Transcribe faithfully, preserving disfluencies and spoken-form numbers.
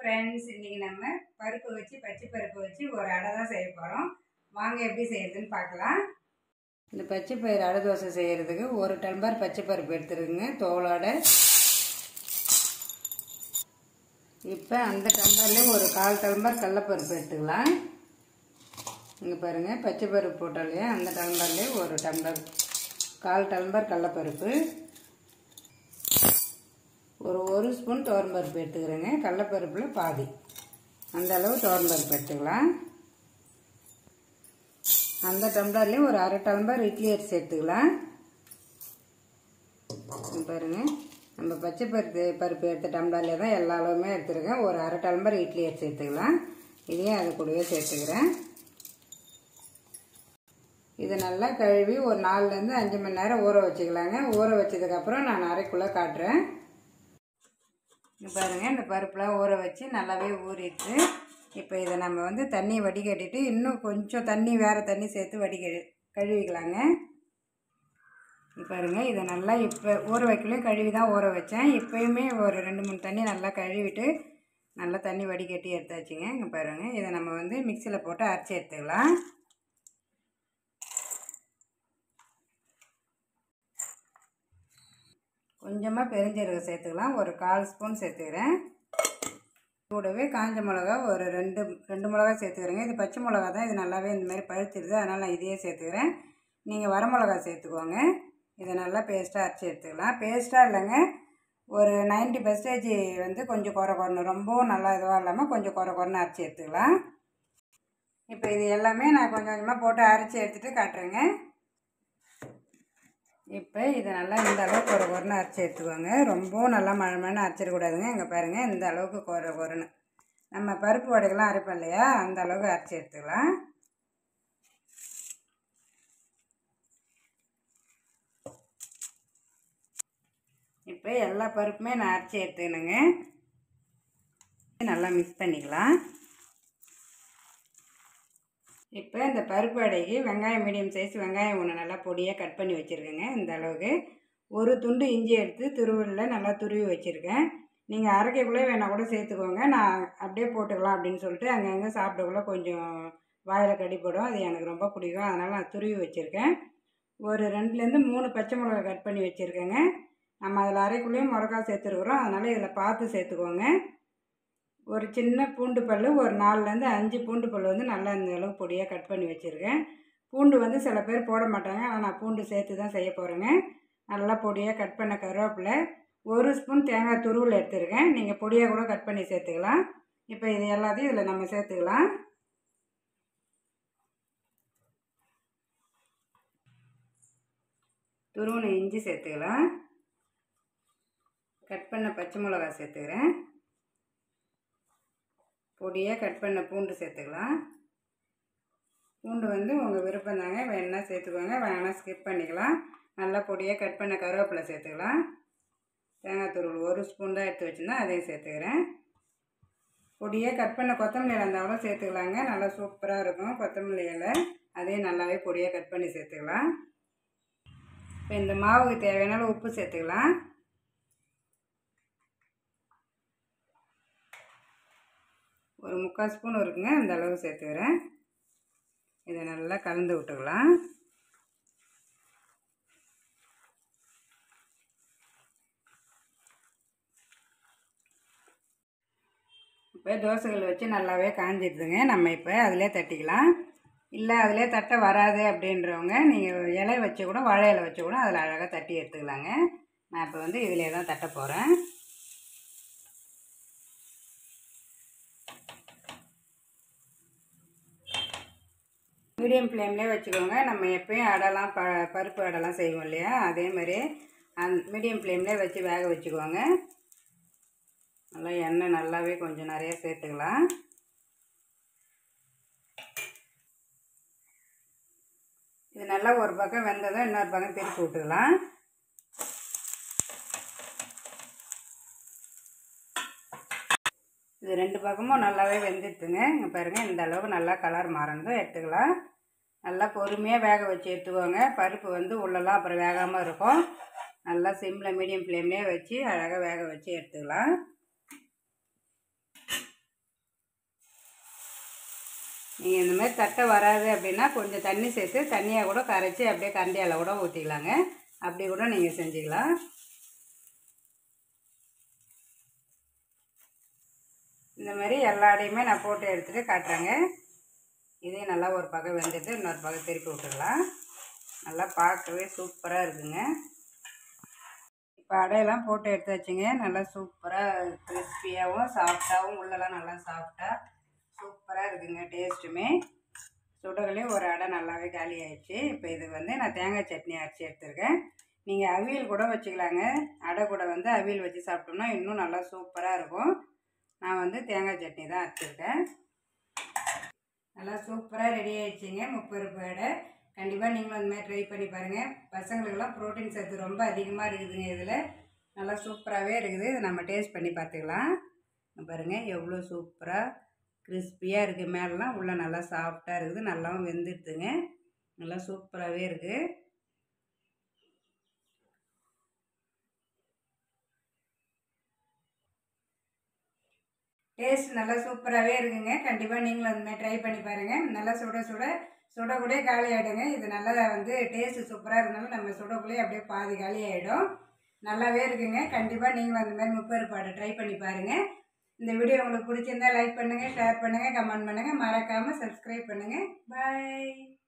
Friends इनकी நம்ம பருப்பு வச்சு பச்சை பருப்பு வச்சு ஒரு அடை தான் செய்ய போறோம். வாங்க எப்படி செய்யறதுன்னு பார்க்கலாம். இந்த பச்சை பயிறு அடை தோசை செய்யறதுக்கு ஒரு டம்ளர் பச்சை பருப்பு எடுத்துருங்க தோலோட. இப்போ அந்த டம்ளர்ல ஒரு கால் டம்ளர் கடலைப்பருப்பு எடுத்துக்கலாம். இங்க பாருங்க பச்சை பருப்பு போட்டாலே அந்த டம்ளர்ல ஒரு டம்ளர் கால் டம்ளர் கடலைப்பருப்பு. ஒரு ஒரு ஸ்பூன் துவரம்பருப்பு எடுத்துக்கிறேங்க. கடலைப்பருப்பில் பாதி அந்த அளவு துவரம்பருப்பு எடுத்துக்கலாம். அந்த டம்ளர்லேயும் ஒரு அரை டம்ளர் இட்லி அரிசி எடுத்துக்கலாம். பாருங்க நம்ம பச்சை பருப்பு பருப்பு எடுத்த டம்ளர்ல தான் எல்லா அளவுமே எடுத்துருக்கேன். ஒரு அரை டம்ளர் இட்லி அரிசி எடுத்துக்கலாம். இதையும் அது கூடவே சேர்த்துக்கிறேன். இதை நல்லா கழுவி ஒரு நாலுலேருந்து அஞ்சு மணி நேரம் ஊற வச்சுக்கலாங்க. ஊற வச்சதுக்கப்புறம் நான் அரைக்குள்ளே காட்டுறேன். பாருங்க இந்த பருப்புலாம் ஊற வச்சு நல்லாவே ஊறிடுச்சு. இப்போ இதை நம்ம வந்து தண்ணி வடிகட்டிட்டு இன்னும் கொஞ்சம் தண்ணி வேறு தண்ணி சேர்த்து வடிக கழுவிக்கலாங்க. பாருங்க இதை நல்லா இப்போ ஊற வைக்கலையும் கழுவி தான் ஊற வச்சேன். இப்போயுமே ஒரு ரெண்டு மூணு தண்ணி நல்லா கழுவிட்டு நல்லா தண்ணி வடிகட்டி எடுத்தாச்சுங்க. இங்கே பாருங்கள் இதை நம்ம வந்து மிக்சியில் போட்டு அரைச்சி எடுத்துக்கலாம். கொஞ்சமாக பெருஞ்சீரகம் சேர்த்துக்கலாம். ஒரு கால் ஸ்பூன் சேர்த்துக்கிறேன். கூடவே காஞ்ச மிளகா ஒரு ரெண்டு ரெண்டு மிளகா சேர்த்துக்கிறேங்க. இது பச்சை மிளகா தான், இது நல்லாவே இந்தமாதிரி பழுத்துடுது, அதனால் நான் இதையே சேர்த்துக்கிறேன். நீங்கள் வர மிளகா சேர்த்துக்கோங்க. இதை நல்லா பேஸ்ட்டாக அரைச்சி எடுத்துக்கலாம். பேஸ்ட்டாக இல்லைங்க, ஒரு நைன்ட்டி பர்சன்டேஜ் வந்து கொஞ்சம் குறை குறைணும், ரொம்பவும் நல்லா இதுவாக இல்லாமல் கொஞ்சம் குறை குறைன்னு அரைச்சி எடுத்துக்கலாம். இப்போ இது எல்லாமே நான் கொஞ்சம் கொஞ்சமாக போட்டு அரைச்சி எடுத்துகிட்டு காட்டுறேங்க. இப்போ இதை நல்லா இந்த அளவுக்கு குறை குறைன்னு அரைச்சி எடுத்துக்கோங்க. ரொம்பவும் நல்லா மழை மழைன்னு அரைச்சிடக்கூடாதுங்க. இங்கே பாருங்கள் இந்த அளவுக்கு குறை குறைன்னு நம்ம பருப்பு வடைகள்லாம் அரைப்போம் இல்லையா, அந்த அளவுக்கு அரைச்சி எடுத்துக்கலாம். இப்போ எல்லா பருப்புமே நான் அரைச்சி எடுத்துக்கணுங்க. நல்லா மிக்ஸ் பண்ணிக்கலாம். இப்போ இந்த பருப்பு வடைக்கு வெங்காயம் மீடியம் சைஸ் வெங்காயம் ஒன்று நல்லா பொடியாக கட் பண்ணி வச்சுருக்கேங்க. இந்த அளவுக்கு ஒரு துண்டு இஞ்சி எடுத்து துருவலில் நல்லா துருவி வச்சுருக்கேன். நீங்கள் அரைக்கக்குள்ளே வேணால் கூட சேர்த்துக்கோங்க. நான் அப்படியே போட்டுக்கலாம் அப்படின்னு சொல்லிட்டு அங்கங்கே சாப்பிடக்குள்ள கொஞ்சம் வாயில் கடிப்படும், அது எனக்கு ரொம்ப பிடிக்கும், அதனால் நான் துருவி வச்சுருக்கேன். ஒரு ரெண்டுலேருந்து மூணு பச்சை மிளகா கட் பண்ணி வச்சுருக்கேங்க. நம்ம அதில் அரைக்குள்ளேயும் மிளகா சேர்த்துருக்குறோம், அதனால் இதில் பார்த்து சேர்த்துக்கோங்க. ஒரு சின்ன பூண்டு பல், ஒரு நாலுலேருந்து அஞ்சு பூண்டு பல் வந்து நல்லா இந்த அளவுக்கு பொடியாக கட் பண்ணி வச்சுருக்கேன். பூண்டு வந்து சில பேர் போட மாட்டாங்க, ஆனால் நான் பூண்டு சேர்த்து தான் செய்ய போகிறேங்க. நல்லா பொடியாக கட் பண்ண கருவேப்பிலை, ஒரு ஸ்பூன் தேங்காய் துருவல் எடுத்துருக்கேன். நீங்கள் பொடியாக கூட கட் பண்ணி சேர்த்துக்கலாம். இப்போ இது எல்லாத்தையும் இதில் நம்ம சேர்த்துக்கலாம். துருவனை இஞ்சி சேர்த்துக்கலாம். கட் பண்ண பச்சை மிளகா சேர்த்துக்கிறேன். பொடியாக கட் பண்ண பூண்டு சேர்த்துக்கலாம். பூண்டு வந்து உங்கள் விருப்பம் தாங்க, வேணுன்னா சேர்த்துக்கோங்க, வேணால் ஸ்கிப் பண்ணிக்கலாம். நல்லா பொடியாக கட் பண்ண கருவேப்பிலை சேர்த்துக்கலாம். தேங்காய் துருவல் ஒரு ஸ்பூன் தான் எடுத்து வச்சுருந்தா அதையும் சேர்த்துக்கிறேன். பொடியாக கட் பண்ண கொத்தமல்லி இலை இருந்தாலும் சேர்த்துக்கலாங்க, நல்லா சூப்பராக இருக்கும் கொத்தமல்லி இலை, அதையும் நல்லாவே பொடியாக கட் பண்ணி சேர்த்துக்கலாம். இப்போ இந்த மாவுக்கு தேவையான உப்பு சேர்த்துக்கலாம். ஒரு முக்கால் ஸ்பூன் இருக்குங்க, அந்த அளவு சேர்த்துக்கிறேன். இதை நல்லா கலந்து விட்டுக்கலாம். இப்போ தோசைகள் வச்சு நல்லாவே காஞ்சிடுதுங்க. நம்ம இப்போ அதிலே தட்டிக்கலாம். இல்லை அதிலே தட்ட வராது அப்படின்றவங்க நீங்கள் இலை வச்சு கூட வாழை இலை வச்சு கூட அதில் அழகாக தட்டி எடுத்துக்கலாங்க. நான் இப்போ வந்து இதிலே தான் தட்ட போகிறேன். மீடியம் ஃப்ளேம்லேயே வச்சுக்கோங்க. நம்ம எப்போயும் அடைலாம் ப பருப்பு அடைலாம் செய்வோம் இல்லையா, அதே மாதிரி அந் மீடியம் ஃப்ளேம்லேயே வச்சு வேக வச்சுக்கோங்க. நல்லா எண்ணெய் நல்லாவே கொஞ்சம் நிறைய சேர்த்துக்கலாம். இது நல்லா ஒரு பக்கம் வெந்ததும் இன்னொரு பக்கம் திருப்பி விட்டுக்கலாம். இது ரெண்டு பக்கமும் நல்லாவே வெந்துடுதுங்க. இங்கே பாருங்கள் இந்த அளவுக்கு நல்லா கலர் மாறணும் எடுத்துக்கலாம். நல்லா பொறுமையாக வேக வச்சு எடுத்துக்கோங்க. பருப்பு வந்து உள்ளெல்லாம் அப்புறம் வேகாமல் இருக்கும். நல்லா சிம்மில் மீடியம் ஃப்ளேம்லேயே வச்சு அழகாக வேக வச்சு எடுத்துக்கலாம். நீங்கள் இந்த மாதிரி தட்டை வராது அப்படின்னா கொஞ்சம் தண்ணி சேர்த்து தண்ணியாக கூட கரைச்சி அப்படியே கரண்டியால் கூட ஊற்றிக்கலாங்க. அப்படி கூட நீங்கள் செஞ்சுக்கலாம். இந்த மாதிரி எல்லா அடையுமே நான் போட்டு எடுத்துகிட்டு காட்டுறேங்க. இதே நல்லா ஒரு பக்கம் வெந்துட்டு இன்னொரு பக்கம் திருப்பி விட்டுடலாம். நல்லா பார்க்கவே சூப்பராக இருக்குங்க. இப்போ அடையெல்லாம் போட்டு எடுத்து வச்சுங்க. நல்லா சூப்பராக கிறிஸ்பியாகவும் சாஃப்டாகவும் உள்ளெல்லாம் நல்லா சாஃப்டாக சூப்பராக இருக்குங்க. டேஸ்ட்டுமே சுடகலையும் ஒரு அடை நல்லாவே காலி ஆயிடுச்சு. இப்போ இது வந்து நான் தேங்காய் சட்னி அரைச்சி எடுத்துருக்கேன். நீங்கள் அவியல் கூட வச்சுக்கலாங்க. அடை கூட வந்து அவியல் வச்சு சாப்பிட்டோம்னா இன்னும் நல்லா சூப்பராக இருக்கும். நான் வந்து தேங்காய் சட்னி தான் அரைச்சிருக்கேன். நல்லா சூப்பராக ரெடி ஆகிடுச்சிங்க முப்பருப்பு அடை. கண்டிப்பாக நீங்களும் அந்த மாதிரி ட்ரை பண்ணி பாருங்கள். பசங்களுக்கெல்லாம் ப்ரோட்டீன் சத்து ரொம்ப அதிகமாக இருக்குதுங்க. இதில் நல்லா சூப்பராகவே இருக்குது. இதை நம்ம டேஸ்ட் பண்ணி பார்த்துக்கலாம். பாருங்கள் எவ்வளோ சூப்பராக கிறிஸ்பியாக இருக்குது. மேலெலாம் உள்ளே நல்லா சாஃப்டாக இருக்குது. நல்லாவும் வெந்துடுதுங்க. நல்லா சூப்பராகவே இருக்குது. டேஸ்ட் நல்லா சூப்பராகவே இருக்குங்க. கண்டிப்பாக நீங்களும் அந்த மாதிரி ட்ரை பண்ணி பாருங்கள். நல்லா சுட சுட சுடக்கூடே காலி ஆகிடுங்க. இது நல்லா வந்து டேஸ்ட்டு சூப்பராக இருந்தாலும் நம்ம சுடக்குள்ளே அப்படியே பாதி காலி ஆகிடும். நல்லாவே இருக்குங்க. கண்டிப்பாக நீங்களும் அந்த மாதிரி முப்பருப்பு அடை ட்ரை பண்ணி பாருங்கள். இந்த வீடியோ உங்களுக்கு பிடிச்சிருந்தா லைக் பண்ணுங்கள், ஷேர் பண்ணுங்கள், கமெண்ட் பண்ணுங்கள். மறக்காமல் சப்ஸ்கிரைப் பண்ணுங்கள். பாய்.